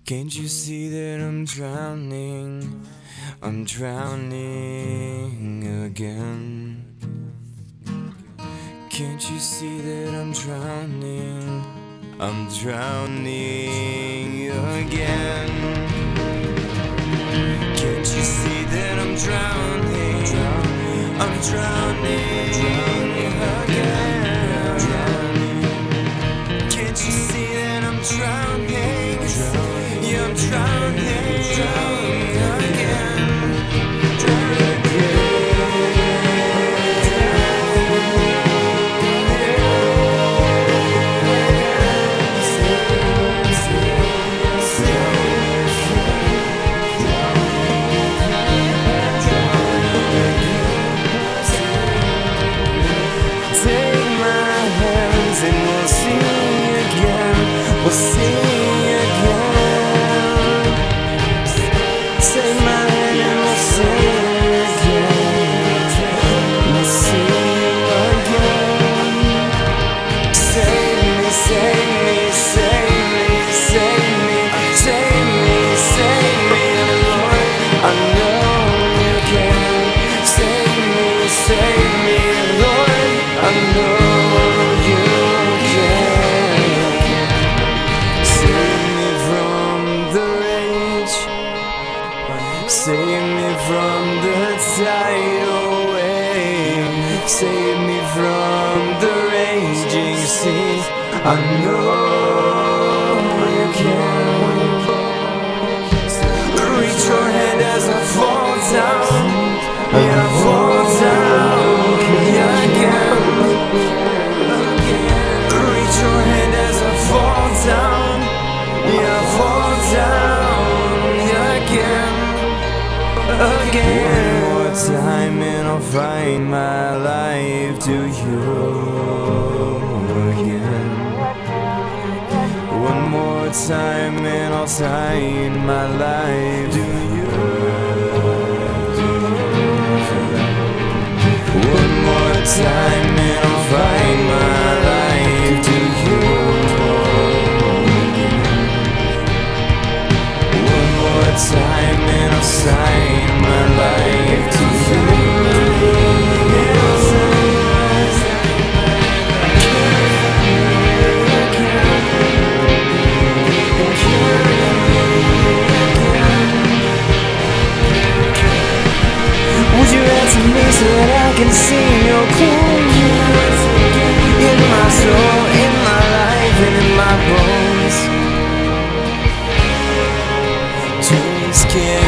Can't you see that I'm drowning? I'm drowning again. Can't you see that I'm drowning? I'm drowning again. Can't you see that I'm drowning? I'm drowning again. Can't you see that I'm drowning? Yeah, I'm drowning again. We'll see again. Take my hand and we'll see again. We'll see again. Save me, save me, save me, save me, save me, save me, Lord. I know you can. Save me, Lord. I know you can. Save me from the tidal wave. Save me from the raging sea. I know you can. Reach your hand as I fall down. Yeah, I fall down. Yeah, again. Reach your hand as I fall down. Yeah, I fall down. Yeah, again. Again. One more time and I'll find my life to you again. One more time and I'll sign my life to you. One more time and I'll find my life to you again. One more time and I'll sign my life to you. Would you answer me so that I can see your cool in my soul, in my life, and in my bones? Dreams can't